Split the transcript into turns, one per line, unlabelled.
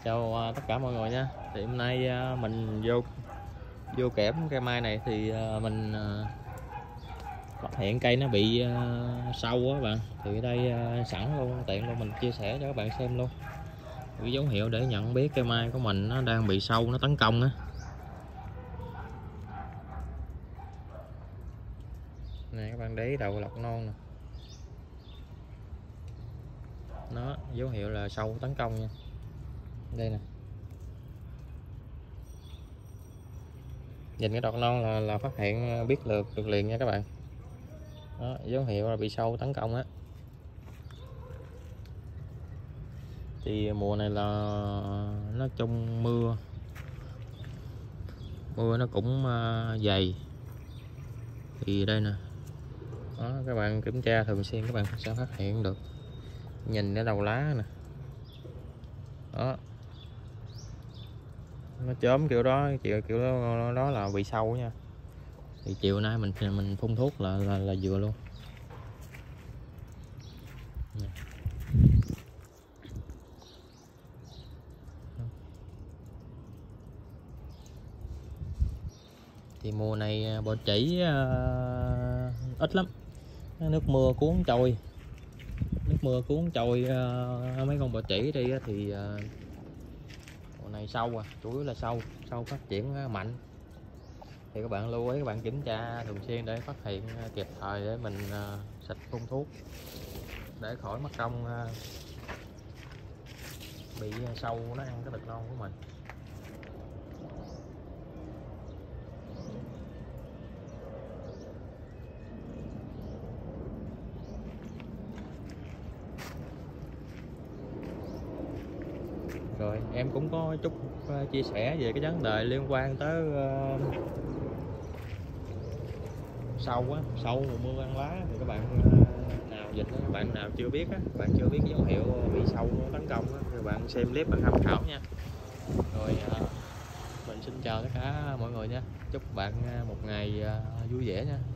Chào tất cả mọi người nha. Thì hôm nay mình vô kẽm cây mai này thì mình phát hiện cây nó bị sâu á bạn. Thì ở đây sẵn luôn, tiện luôn mình chia sẻ cho các bạn xem luôn cái dấu hiệu để nhận biết cây mai của mình nó đang bị sâu nó tấn công á. Nè các bạn để ý đầu lọc non nè, nó dấu hiệu là sâu tấn công nha. Đây nè, nhìn cái đọt non là phát hiện biết được liền nha các bạn. Đó, dấu hiệu là bị sâu tấn công á. Thì mùa này là nó trong mưa nó cũng dày. Thì đây nè, đó, các bạn kiểm tra thường xuyên các bạn sẽ phát hiện được, nhìn cái đầu lá nè, đó nó chớm kiểu đó, kiểu đó là bị sâu nha. Thì chiều nay mình phun thuốc là vừa luôn. Thì mùa này bọ trĩ ít lắm, nước mưa cuốn trôi, mấy con bọ trĩ đi thì mùa này sâu chủ yếu là sâu phát triển mạnh. Thì các bạn lưu ý, các bạn kiểm tra thường xuyên để phát hiện kịp thời để mình xịt phun thuốc để khỏi mất công bị sâu nó ăn cái đực non của mình. Rồi em cũng có chút chia sẻ về cái vấn đề liên quan tới sâu mùa mưa ăn lá. Thì các bạn nào dịch các bạn nào chưa biết các bạn chưa biết dấu hiệu bị sâu tấn công thì các bạn xem clip và tham khảo nha. Rồi mình xin chào tất cả mọi người nha, chúc bạn một ngày vui vẻ nha.